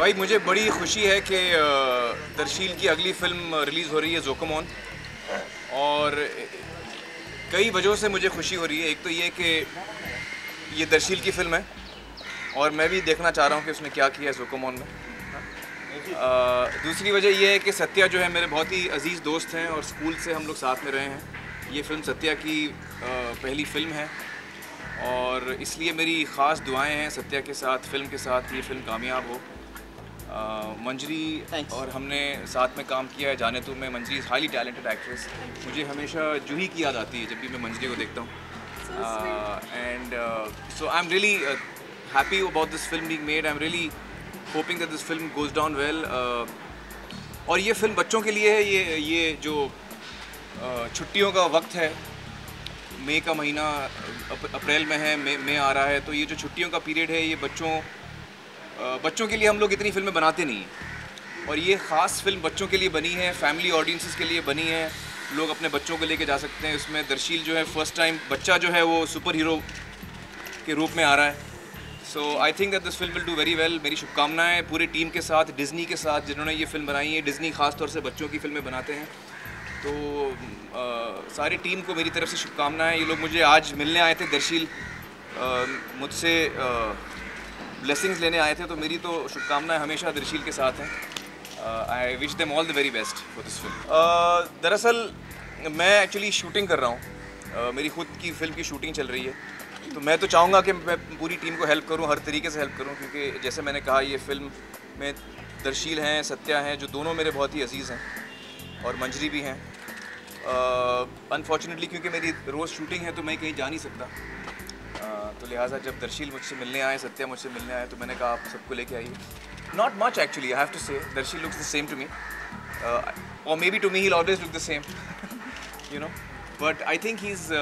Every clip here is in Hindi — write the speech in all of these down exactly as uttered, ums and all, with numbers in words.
भाई मुझे बड़ी खुशी है कि दरशील की अगली फ़िल्म रिलीज़ हो रही है जोकोमोन, और कई वजहों से मुझे खुशी हो रही है। एक तो ये कि ये दरशील की फ़िल्म है और मैं भी देखना चाह रहा हूँ कि उसने क्या किया है जोकोमोन में। आ, दूसरी वजह यह है कि सत्या जो है मेरे बहुत ही अजीज़ दोस्त हैं और स्कूल से हम लोग साथ में रहे हैं। ये फ़िल्म सत्या की आ, पहली फ़िल्म है और इसलिए मेरी ख़ास दुआएं हैं सत्या के साथ, फ़िल्म के साथ ये फ़िल्म कामयाब हो। uh, मंजरी और हमने साथ में काम किया है जाने तो में। Manjari is highly talented actress. मुझे हमेशा जूही की याद आती है जब भी मैं मंजरी को देखता हूँ। And so I am really happy about this film being made. I am really hoping that this film goes down well. और ये फ़िल्म बच्चों के लिए है। ये ये जो uh, छुट्टियों का वक्त है, मई का महीना अप्रैल में है, मई में आ रहा है, तो ये जो छुट्टियों का पीरियड है ये बच्चों बच्चों के लिए हम लोग इतनी फिल्में बनाते नहीं हैं, और ये ख़ास फिल्म बच्चों के लिए बनी है, फैमिली ऑडियंसेस के लिए बनी है। लोग अपने बच्चों को लेके जा सकते हैं। इसमें दरशील जो है फर्स्ट टाइम बच्चा जो है वो सुपर हीरो के रूप में आ रहा है। So I think that this film will do very well. मेरी शुभकामनाएं पूरी टीम के साथ, डिज़नी के साथ जिन्होंने ये फिल्म बनाई है। डिज़नी ख़ास तौर से बच्चों की फिल्में बनाते हैं, तो आ, सारी टीम को मेरी तरफ से शुभकामनाएं। ये लोग मुझे आज मिलने आए थे, दरशील मुझसे ब्लेसिंग्स लेने आए थे, तो मेरी तो शुभकामनाएं हमेशा दरशील के साथ हैं। I wish them all the very best for this film. दरअसल मैं एक्चुअली शूटिंग कर रहा हूँ, uh, मेरी खुद की फ़िल्म की शूटिंग चल रही है, तो मैं तो चाहूँगा कि मैं पूरी टीम को हेल्प करूँ, हर तरीके से हेल्प करूँ, क्योंकि जैसे मैंने कहा ये फ़िल्म में दरशील हैं, सत्या हैं, जो दोनों मेरे बहुत ही अजीज़ हैं, और मंजरी भी हैं। अनफॉर्चुनेटली uh, क्योंकि मेरी रोज़ शूटिंग है तो मैं कहीं जा नहीं सकता, uh, तो लिहाजा जब दरशील मुझसे मिलने आए, सत्या मुझसे मिलने आए, तो मैंने कहा आप सबको लेके आइए। Not much actually, I have to say Darsheel looks the same to me, और maybe to me he will always look the same, you know, but I think he is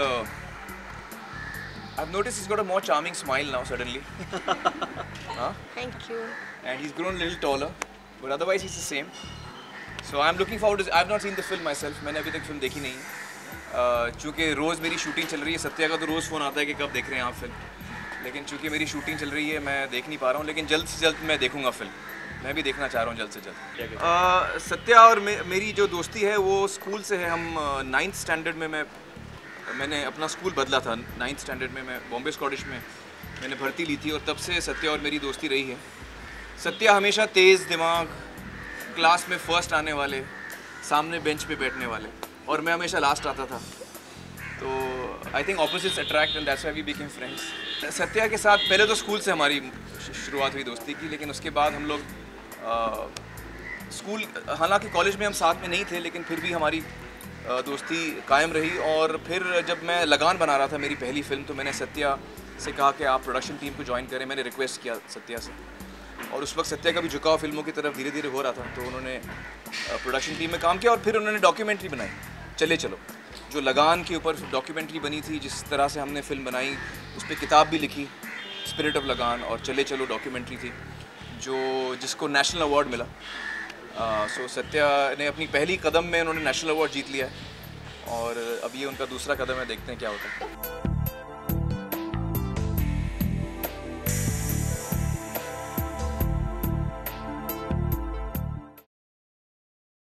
I've noticed he's got a more charming smile now suddenly. Huh? Thank you. And he's grown a little taller, but otherwise he's the same. So I'm looking forward to. I've not seen the film myself. मैंने अभी तक फिल्म देखी नहीं है। चूँकि रोज़ मेरी शूटिंग चल रही है, सत्या का तो रोज़ फ़ोन आता है कि कब देख रहे हैं आप फिल्म, लेकिन चूँकि मेरी शूटिंग चल रही है मैं देख नहीं पा रहा हूँ, लेकिन जल्द से जल्द मैं देखूँगा फिल्म। मैं भी देखना चाह रहा हूँ जल्द से जल्द। uh, सत्या और मे, मेरी जो दोस्ती है वो स्कूल से है। हम नाइन्थ uh, स्टैंडर्ड में मैं मैंने अपना स्कूल बदला था। नाइन्थ स्टैंडर्ड में मैं बॉम्बे स्कॉटिश में मैंने भर्ती ली थी, और तब से सत्या और मेरी दोस्ती रही है। सत्या हमेशा तेज़ दिमाग, क्लास में फ़र्स्ट आने वाले, सामने बेंच पे बैठने वाले, और मैं हमेशा लास्ट आता था। तो I think opposites attract and that's why we became friends. Satya के साथ पहले तो स्कूल से हमारी शुरुआत हुई दोस्ती की, लेकिन उसके बाद हम लोग स्कूल, हालांकि कॉलेज में हम साथ में नहीं थे, लेकिन फिर भी हमारी दोस्ती कायम रही। और फिर जब मैं लगान बना रहा था, मेरी पहली फ़िल्म, तो मैंने सत्या से कहा कि आप प्रोडक्शन टीम को ज्वाइन करें। मैंने रिक्वेस्ट किया सत्या से, और उस वक्त सत्या का भी झुकाव फिल्मों की तरफ धीरे धीरे हो रहा था, तो उन्होंने प्रोडक्शन टीम में काम किया, और फिर उन्होंने डॉक्यूमेंट्री बनाई चले चलो, जो लगान के ऊपर डॉक्यूमेंट्री बनी थी। जिस तरह से हमने फ़िल्म बनाई, उस पर किताब भी लिखी, स्पिरिट ऑफ लगान, और चले चलो डॉक्यूमेंट्री थी जो जिसको नेशनल अवार्ड मिला। सो uh, so, सत्या ने अपनी पहली कदम में उन्होंने नेशनल अवार्ड जीत लिया है, और अब ये उनका दूसरा कदम है, देखते हैं क्या होता है।